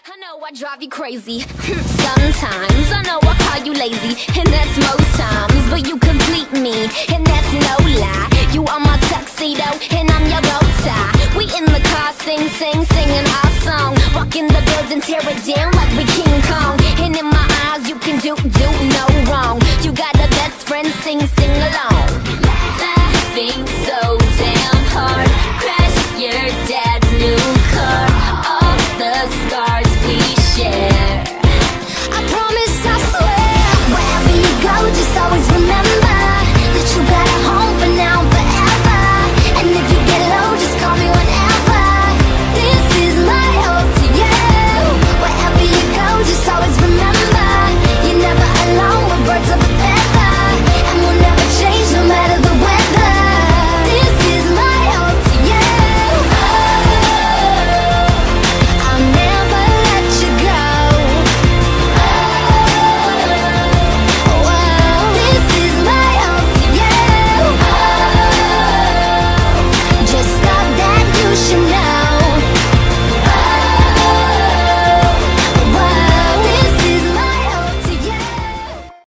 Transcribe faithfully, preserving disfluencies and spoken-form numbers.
I know I drive you crazy. Sometimes I know I call you lazy, and that's most times. But you complete me, and that's no lie. You are my tuxedo, and I'm your bow tie. We in the car, sing, sing, singing our song. Walk in the building, tear it down like we King Kong. And in my eyes, you can do, do no wrong. You got a best friend, sing, sing.